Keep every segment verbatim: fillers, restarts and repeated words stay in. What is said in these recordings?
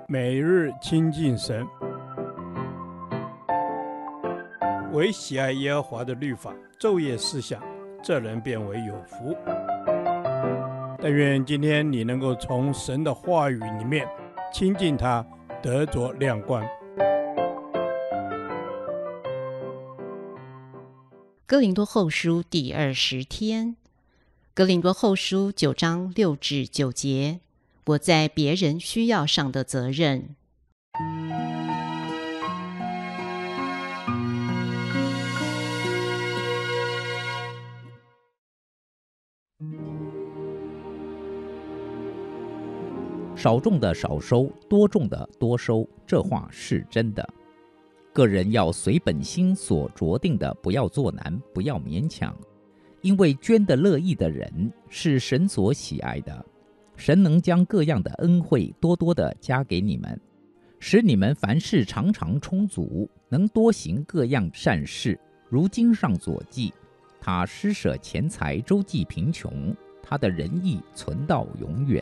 每日亲近神，唯喜爱耶和华的律法，昼夜思想，这人变为有福。但愿今天你能够从神的话语里面亲近他，得着亮光。 哥林多后书第二十天，哥林多后书九章六至九节，我在别人需要上的责任。 少种的少收，多种的多收，这话是真的。个人要随本心所酌定的，不要做难，不要勉强，因为捐得乐意的人是神所喜爱的。神能将各样的恩惠多多的加给你们，使你们凡事常常充足，能多行各样善事。如经上所记，他施舍钱财，周济贫穷，他的仁义存到永远。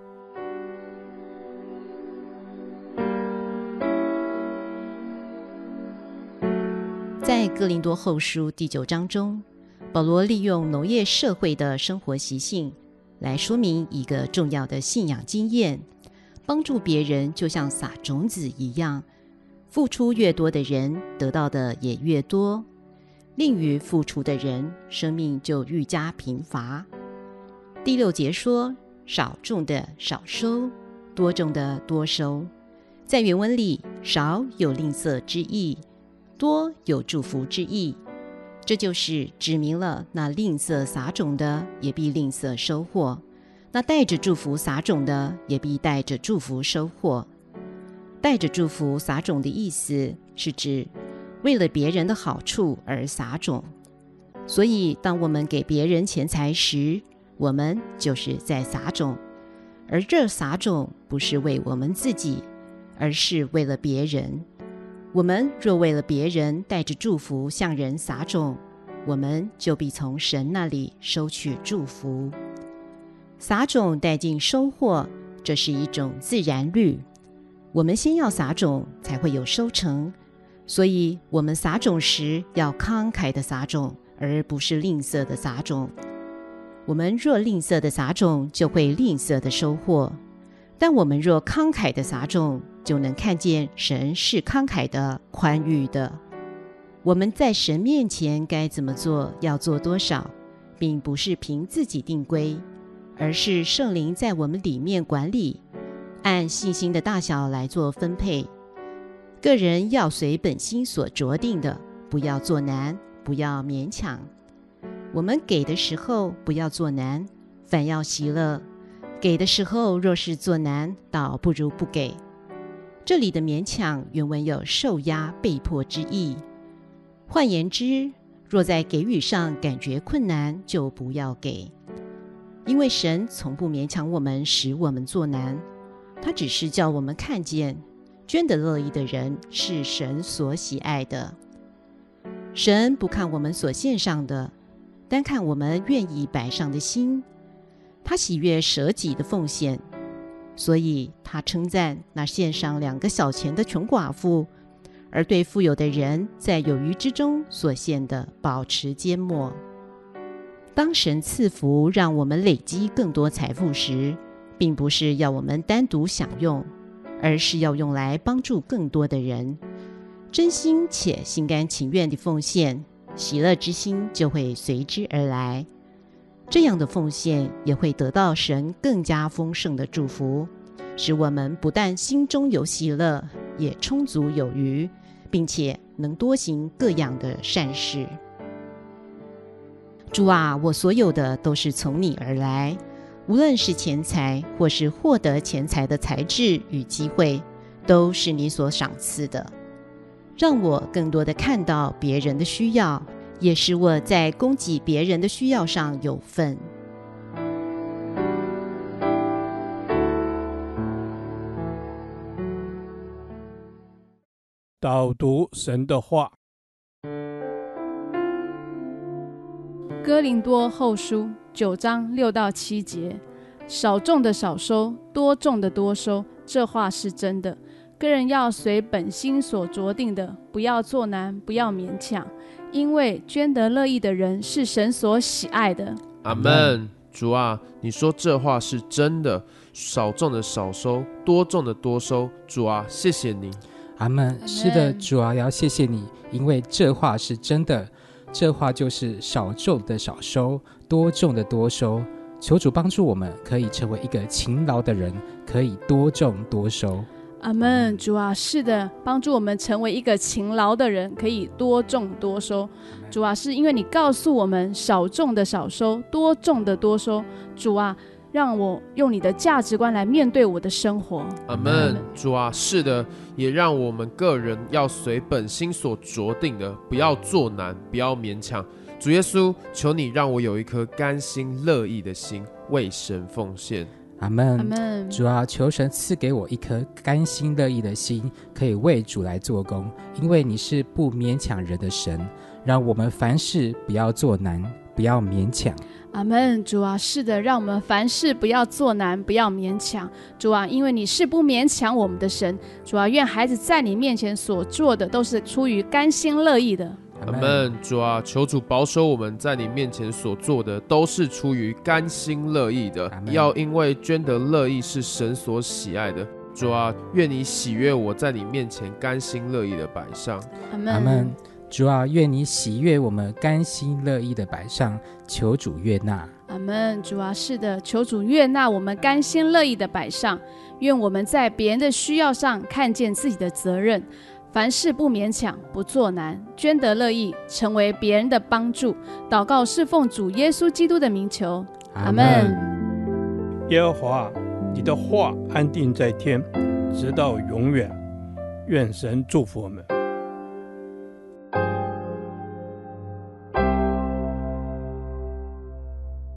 在哥林多后书第九章中，保罗利用农业社会的生活习性来说明一个重要的信仰经验：帮助别人就像撒种子一样，付出越多的人，得到的也越多。吝于付出的人，生命就愈加贫乏。第六节说，少种的少收，多种的多收。在原文里，少有吝啬之意，多有祝福之意，这就是指明了那吝啬撒种的也必吝啬收获，那带着祝福撒种的也必带着祝福收获。带着祝福撒种的意思是指为了别人的好处而撒种，所以当我们给别人钱财时，我们就是在撒种，而这撒种不是为我们自己，而是为了别人。我们若为了别人带着祝福向人撒种，我们就必从神那里收取祝福。撒种带进收获，这是一种自然律。我们先要撒种，才会有收成，所以我们撒种时要慷慨的撒种，而不是吝啬的撒种。我们若吝啬的撒种，就会吝啬的收获。但我们若慷慨的撒种，就能看见神是慷慨的、宽裕的。我们在神面前该怎么做，要做多少，并不是凭自己定规，而是圣灵在我们里面管理，按信心的大小来做分配。个人要随本心所酌定的，不要做难，不要勉强。我们给的时候不要做难，反要喜乐。给的时候若是做难，倒不如不给。这里的勉强原文有受压、被迫之意。换言之，若在给予上感觉困难，就不要给。因为神从不勉强我们，使我们做难，他只是叫我们看见，捐得乐意的人是神所喜爱的。神不看我们所献上的，单看我们愿意摆上的心。他喜悦舍己的奉献，所以他称赞那献上两个小钱的穷寡妇，而对富有的人在有余之中所献的保持缄默。当神赐福让我们累积更多财富时，并不是要我们单独享用，而是要用来帮助更多的人。真心且心甘情愿的奉献，喜乐之心就会随之而来。这样的奉献也会得到神更加丰盛的祝福，使我们不但心中有喜乐，也充足有余，并且能多行各样的善事。主啊，我所有的都是从你而来，无论是钱财或是获得钱财的才智与机会，都是你所赏赐的。让我更多的看到别人的需要，也使我在供给别人的需要上有份。 导读神的话， 哥林多后书九章六到七节，少种的少收，多种的多收， 这话是真的。个人要随本心所酌定的，不要做难，不要勉强，因为捐得乐意的人是神所喜爱的。 阿们。主啊，你说这话是真的，少种的少收，多种的多收。主啊，谢谢你。 阿们。是的，主啊，要谢谢你，因为这话是真的。这话就是少种的少收，多种的多收。求主帮助我们，可以成为一个勤劳的人，可以多种多收。 阿们。主啊，是的，帮助我们成为一个勤劳的人，可以多种多收。主啊，是因为你告诉我们少种的少收，多种的多收。主啊，让我用你的价值观来面对我的生活。 阿们。主啊，是的，也让我们个人要随本心所酌定的，不要做难，不要勉强。主耶稣，求你让我有一颗甘心乐意的心，为神奉献。 阿们。 阿们。 主啊，求神赐给我一颗甘心乐意的心，可以为主来做工，因为你是不勉强人的神，让我们凡事不要做难，不要勉强。 阿们。主啊，是的，让我们凡事不要做难，不要勉强。主啊，因为你是不勉强我们的神。主啊，愿孩子在你面前所做的都是出于甘心乐意的。 阿们。主啊，求主保守我们在你面前所做的都是出于甘心乐意的，要因为捐得乐意是神所喜爱的。主啊，愿你喜悦我在你面前甘心乐意的摆上。 阿们。 阿们。主啊，愿你喜悦我们甘心乐意的摆上，求主悦纳。 阿们。主啊，是的，求主悦纳我们甘心乐意的摆上，愿我们在别人的需要上看见自己的责任，凡事不勉强，不做难，捐得乐意，成为别人的帮助。祷告是奉主耶稣基督的名求。阿们。 耶和华，你的话安定在天，直到永远。愿神祝福我们。